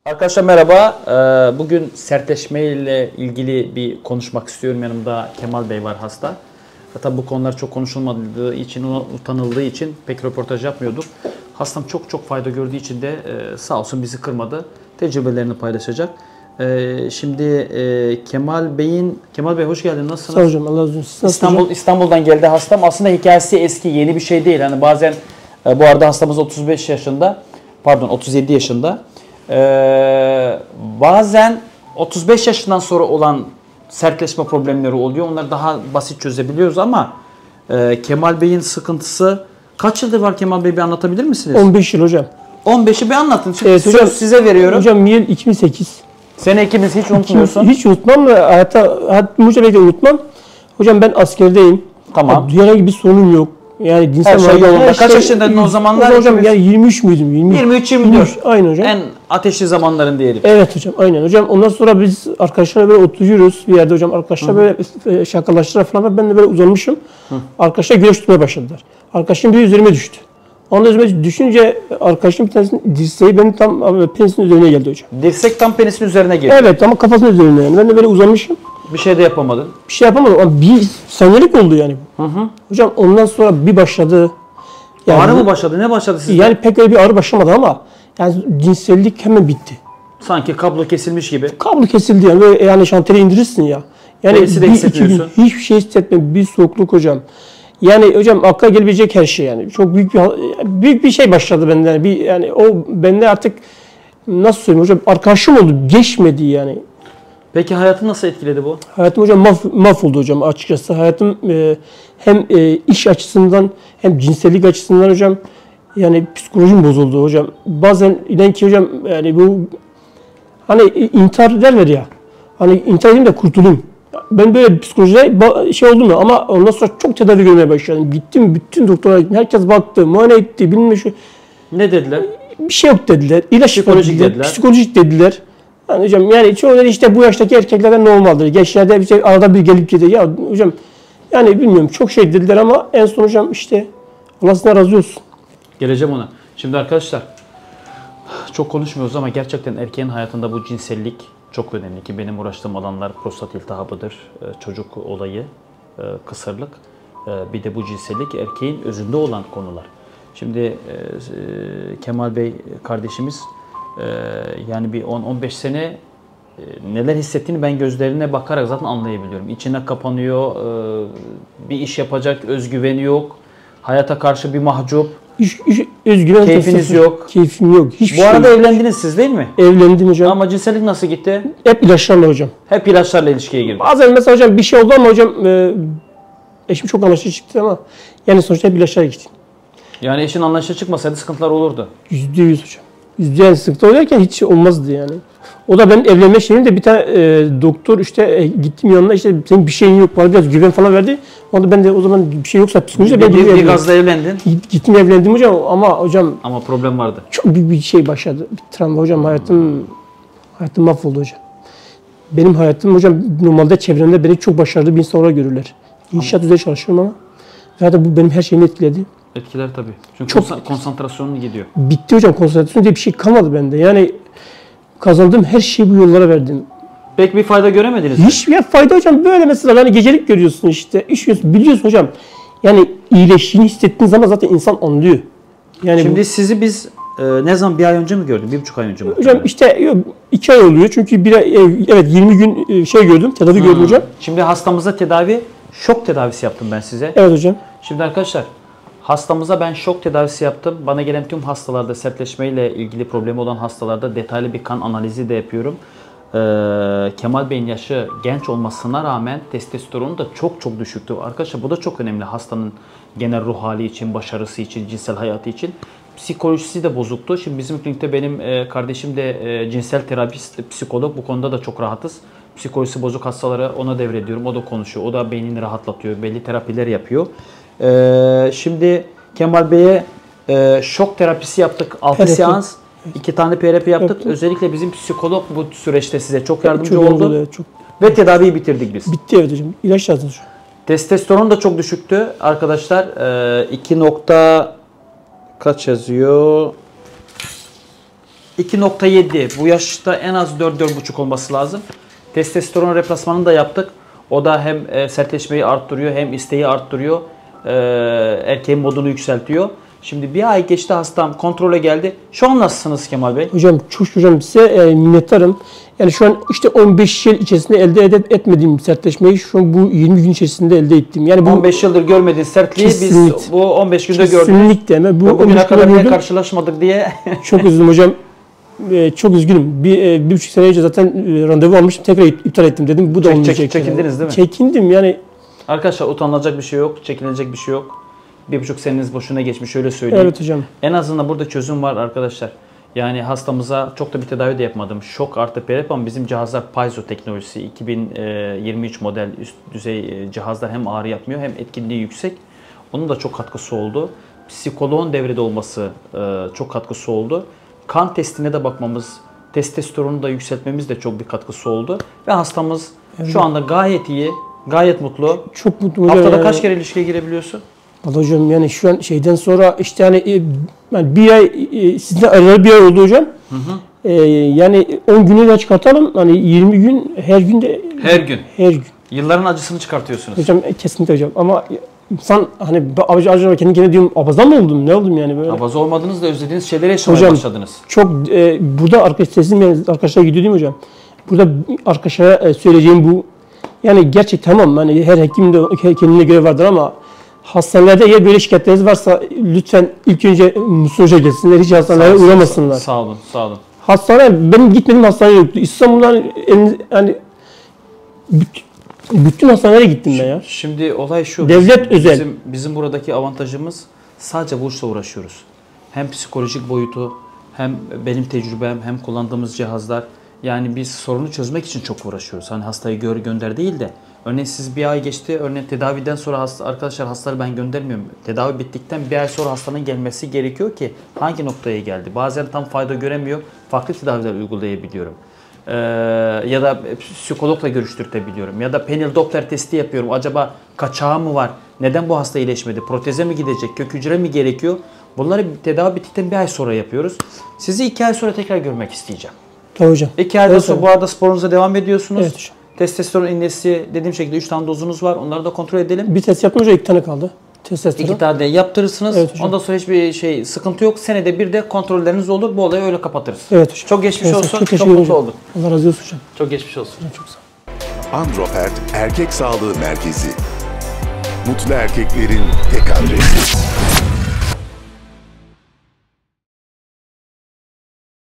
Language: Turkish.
Arkadaşlar merhaba. Bugün sertleşme ile ilgili bir konuşmak istiyorum. Yanımda Kemal Bey var, hasta. Tabii bu konular çok konuşulmadığı için, utanıldığı için pek röportaj yapmıyorduk. Hastam çok fayda gördüğü için de sağ olsun bizi kırmadı. Tecrübelerini paylaşacak. Şimdi Kemal Bey hoş geldin. Nasılsınız? Sağ hocam, Allah razı olsun. İstanbul'dan geldi hastam. Aslında hikayesi eski, yeni bir şey değil. Hani bazen bu arada hastamız 37 yaşında. Bazen 35 yaşından sonra olan sertleşme problemleri oluyor. Onları daha basit çözebiliyoruz ama Kemal Bey'in sıkıntısı kaç yıldır var Kemal Bey, bir anlatabilir misiniz? 15 yıl hocam. 15'i bir anlatın. Evet, söz hocam, size veriyorum. Hocam yıl 2008. Sene ikimiz hiç unutmuyorsun. Hiç unutmam ve hayatımı de unutmam. Hocam ben askerdeyim. Tamam. Herhangi bir sorunum yok. Yani dinsel Her şey yolunda. Kaç şey, yaşındaydın o zamanlar? Hocam yani 23 müydüm? 23-24. Aynen hocam. En ateşli zamanların diyelim. Evet hocam, aynen hocam. Ondan sonra biz arkadaşlarla böyle oturuyoruz bir yerde hocam. Arkadaşlar böyle şakalaştılar falan. Ben de böyle uzanmışım. Arkadaşlar güreş tutmaya başladılar. Arkadaşım bir üzerime düştü. Ondan üzerime düşünce arkadaşım bir tanesinin dirseği benim tam penisin üzerine geldi hocam. Dirsek tam penisin üzerine geldi. Evet ama kafasının üzerine yani. Ben de böyle uzanmışım. Bir şey de yapamadın. Bir şey yapamadım ama bir saniyelik oldu yani. Hocam ondan sonra bir başladı. Yani, Ağrı mı başladı? Ne başladı sizde? yani pek öyle bir ağrı başlamadı ama yani cinsellik hemen bitti. Sanki kablo kesilmiş gibi. Kablo kesildi yani. Böyle yani şantiyeli indirirsin ya. Yani Penisi de hissetmiyorsun. Hiçbir şey hissetmedim. Bir soğukluk hocam. Yani hocam akla gelebilecek her şey yani. Çok büyük bir şey başladı bende. Yani o bende artık nasıl söyleyeyim hocam, arkadaşım oldu. Geçmedi yani. Peki hayatını nasıl etkiledi bu? Hayatım hocam mahvoldu hocam açıkçası. Hayatım hem iş açısından hem cinsellik açısından hocam, yani psikolojim bozuldu hocam. Bazen inan ki hocam yani bu hani intihar derler ya. Hani intihar edeyim de kurtulayım. Ben böyle psikolojide şey oldum ya, ama ondan sonra çok tedavi görmeye başladım. Gittim bütün doktora gittim. Herkes baktı, muayene etti, bilmem şu. Ne dediler? Bir şey yok dediler. İlaç dediler. Psikolojik dediler. Yani hocam yani çoğuları işte bu yaştaki erkeklerden normaldir. Gençlerde bir şey arada bir gelip gidiyor. Ya hocam yani bilmiyorum çok şey dediler ama en son hocam işte Allah sizden razı olsun. Geleceğim ona. Şimdi arkadaşlar çok konuşmuyoruz ama gerçekten erkeğin hayatında bu cinsellik çok önemli ki benim uğraştığım alanlar prostat iltihabıdır, çocuk olayı, kısırlık. Bir de bu cinsellik erkeğin özünde olan konular. Şimdi Kemal Bey kardeşimiz yani bir 10-15 sene neler hissettiğini ben gözlerine bakarak zaten anlayabiliyorum. İçine kapanıyor, bir iş yapacak özgüveni yok, hayata karşı bir mahcup, Özgüven keyfiniz yok. Keyfim yok. Hiçbir Bu arada şey yok. evlendiniz siz değil mi? Evlendim hocam. Ama cinsellik nasıl gitti? Hep ilaçlarla hocam. Hep ilaçlarla ilişkiye girdi. Bazen mesela hocam bir şey oldu ama hocam eşim çok anlaşıcı çıktı ama yani sonuçta hep ilaçlara gittim. Yani eşin anlayışa çıkmasaydı sıkıntılar olurdu. %100 hocam. %100 sıkıntı oluyorken hiç olmazdı yani. O da benim evlenme şeyimde bir tane doktor işte gittim yanına, işte senin bir şeyin yok, bana biraz güven falan verdi. Onda ben de o zaman bir şey yoksa psikolojide ben Bir gazla evlendin. Gittim evlendim hocam ama hocam Ama problem vardı. çok büyük bir şey başladı. Bir travma hocam, hayatım mahvoldu hocam. Benim hayatım hocam, normalde çevremde beni çok başarılı bir insan olarak görürler. İnşaat üzerinde çalışıyorum ama zaten bu benim her şeyimi etkiledi. Etkiler tabii. Çünkü Çok konsantrasyonun gidiyor. bitti hocam, konsantrasyon diye bir şey kalmadı bende. Yani kazandığım her şeyi bu yollara verdim. Pek bir fayda göremediniz mi? Hiçbir fayda hocam, böyle mesela hani gecelik görüyorsun işte, üşüyorsun, biliyorsun hocam. Yani iyileştiğini hissettiğin zaman zaten insan anlıyor. Yani Şimdi sizi biz ne zaman, bir ay önce mi gördük? 1,5 ay önce mi? hocam işte yok, 2 ay oluyor çünkü evet 20 gün şey gördüm, tedavi gördüm hocam. Şimdi hastamıza şok tedavisi yaptım ben size. Evet hocam. Şimdi arkadaşlar hastamıza ben şok tedavisi yaptım. Bana gelen tüm hastalarda, sertleşmeyle ilgili problemi olan hastalarda detaylı bir kan analizi de yapıyorum. Kemal Bey'in yaşı genç olmasına rağmen testosteronu da çok düşüktü. Arkadaşlar bu da çok önemli hastanın genel ruh hali için, başarısı için, cinsel hayatı için. Psikolojisi de bozuktu. Şimdi bizim klinikte benim kardeşim de cinsel terapist, psikolog. Bu konuda da çok rahatız. Psikolojisi bozuk hastalara ona devrediyorum. O da konuşuyor. O da beynini rahatlatıyor. Belli terapiler yapıyor. Şimdi Kemal Bey'e şok terapisi yaptık. 6 seans. 2 tane PRP yaptık. Özellikle bizim psikolog bu süreçte size çok yardımcı oldu. Evet, çok. Ve tedaviyi bitirdik biz. Bitti evet hocam. İlaç lazım şu an. Testosteron da çok düşüktü arkadaşlar. 2 kaç yazıyor? 2.7. Bu yaşta en az 4-4.5 olması lazım. Testosteron replasmanını da yaptık. O da hem sertleşmeyi arttırıyor hem isteği arttırıyor. Erkeğin modunu yükseltiyor. Şimdi bir ay geçti, hastam kontrole geldi. Şu an nasılsınız Kemal Bey? Hocam çok hocam size minnettarım. Yani şu an işte 15 yıl içerisinde elde etmediğim sertleşmeyi şu an bu 20 gün içerisinde elde ettim. Yani bu 15 yıldır görmediğin sertliği kesinlikle, biz bu 15 günde gördük. Kesinlikle. Bu Bugüne kadar niye karşılaşmadık diye. Çok üzüldüm hocam. Çok üzgünüm. Bir buçuk sene önce zaten randevu almıştım. Tekrar iptal ettim dedim. Bu da olmayacak. Çekindiniz değil mi? Çekindim yani. Arkadaşlar utanılacak bir şey yok. Çekilecek bir şey yok. 1,5 seneniz boşuna geçmiş, öyle söyleyeyim. Evet hocam. En azından burada çözüm var arkadaşlar. Yani hastamıza çok da bir tedavi de yapmadım. Şok artı PRP ama bizim cihazlar Piezo teknolojisi. 2023 model üst düzey cihazlar, hem ağrı yapmıyor hem etkinliği yüksek. Onun da çok katkısı oldu. Psikoloğun devrede olması çok katkısı oldu. Kan testine de bakmamız, testosteronu da yükseltmemiz de çok bir katkısı oldu. Ve hastamız şu anda gayet iyi, gayet mutlu. Çok mutlu hocam. Haftada kaç kere ilişkiye girebiliyorsun? Vallahi hocam yani şu an şeyden sonra işte yani bir ay sizinle ayrılalı bir ay oldu hocam. Hı hı. Yani 10 günü de çıkartalım. Hani 20 gün her gün de. Her gün. Her gün. Yılların acısını çıkartıyorsunuz. Hocam kesinlikle hocam ama insan hani acaba kendi kendine diyorum abaza mı oldum, ne oldum yani böyle. Abaza olmadınız da özlediğiniz şeyleri yaşamaya başladınız. Çok burada arkadaşlar gidiyor değil mi hocam? Burada arkadaşlara söyleyeceğim bu, yani gerçek tamam hani her hekim de kendine göre vardır ama hastanelerde eğer böyle şikayetleriniz varsa lütfen ilk önce Mustafa Hoca gelsinler, hiç hastanelere uğramasınlar. Sağ olun, sağ olun. Hastane, benim gitmediğim hastane yoktu. İstanbul'dan yani bütün hastanelere gittim ben ya. Şimdi olay şu. Devlet özel. Bizim buradaki avantajımız sadece bu işle uğraşıyoruz. Hem psikolojik boyutu, hem benim tecrübem, hem kullandığımız cihazlar. Yani biz sorunu çözmek için çok uğraşıyoruz. Hani hastayı gönder değil de. Örneğin siz bir ay geçti. Örneğin tedaviden sonra arkadaşlar hastaları ben göndermiyorum. Tedavi bittikten bir ay sonra hastanın gelmesi gerekiyor ki hangi noktaya geldi. Bazen tam fayda göremiyor. Farklı tedaviler uygulayabiliyorum. Ya da psikologla görüştürtebiliyorum. Ya da penil Doppler testi yapıyorum. Acaba kaçağı mı var? Neden bu hasta iyileşmedi? Proteze mi gidecek? Kök hücre mi gerekiyor? Bunları tedavi bittikten bir ay sonra yapıyoruz. Sizi 2 ay sonra tekrar görmek isteyeceğim. Tamam hocam. 2 aydan sonra bu arada sporunuza devam ediyorsunuz. Evet hocam. Testosteron iğnesi dediğim şekilde 3 tane dozunuz var. Onları da kontrol edelim. Bir test yaptım hocam, 2 tane kaldı. Testosteron. 2 tane de yaptırırsınız. Evet hocam. Ondan sonra hiçbir sıkıntı yok. Senede bir de kontrolleriniz olur. Bu olayı öyle kapatırız. Evet hocam. Çok geçmiş olsun. Çok çok mutlu oldum. Allah razı olsun hocam. Çok geçmiş olsun. Çok sağ olun. Andropert Erkek Sağlığı Merkezi. Mutlu erkeklerin tek adresi.